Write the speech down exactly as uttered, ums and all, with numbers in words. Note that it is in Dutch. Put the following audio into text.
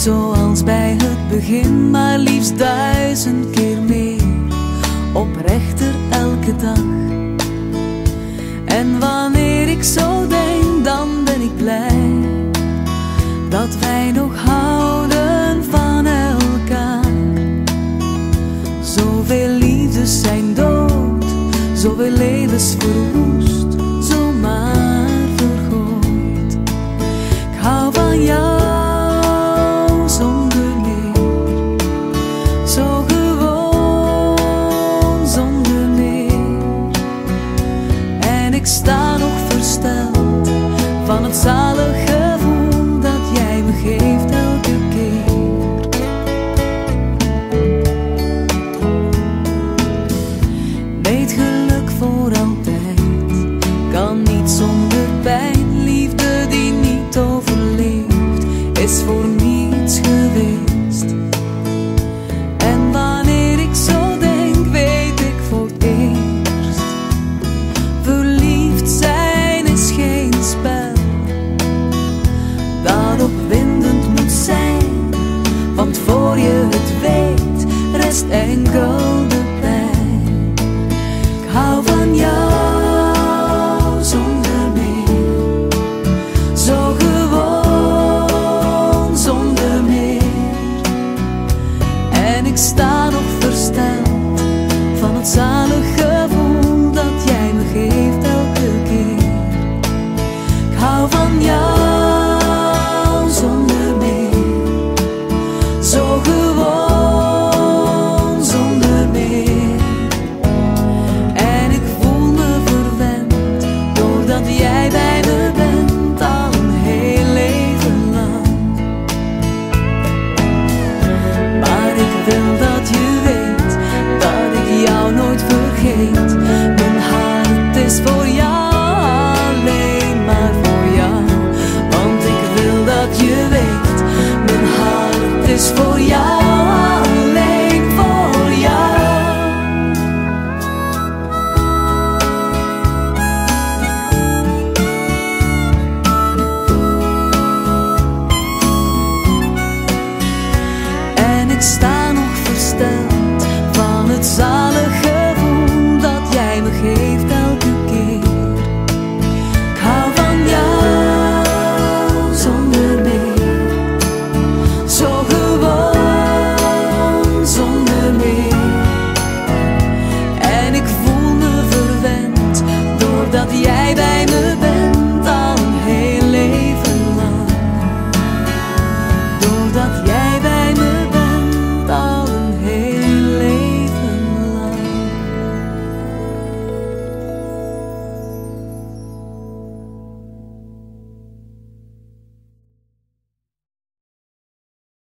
zoals bij het begin, maar liefst duizend keer meer, oprechter elke dag. En wanneer ik zo denk, dan ben ik blij dat wij nog houden van elkaar. Zoveel liefdes zijn dood, zoveel levens verwoest, zomaar vergooid. Ik hou van jou zonder meer, zo gewoon zonder meer. En ik sta nog versteld van het zalig gevoel dat jij me geeft elke keer. Weet geluk voor altijd, kan niet zonder pijn. Liefde die niet overleeft, is voor niets geweest. En wanneer ik zo denk, weet ik voor het eerst, verliefd zijn is geen spel dat opwindend moet zijn, want voor je het weet, rest enkel de pijn. Ik hou van jou zonder meer, zo gewoon zonder meer. En ik sta nog versteld van het zalig gevoel dat jij me geeft elke keer. Ik hou van jou zonder meer, zo gewoon zonder meer. En ik voel me verwend doordat jij bij me bent al een heel leven lang. Maar ik wil dat je weet dat ik jou nooit vergeet. Mijn hart is voor jou, alleen maar voor jou. Want ik wil dat je weet, mijn hart is voor jou, alleen voor jou. En ik sta nog versteld van het zalig gevoel dat jij me geeft elke keer. Ik hou van jou zonder meer, zo gewoon zonder meer. En ik voel me verwend doordat jij bij me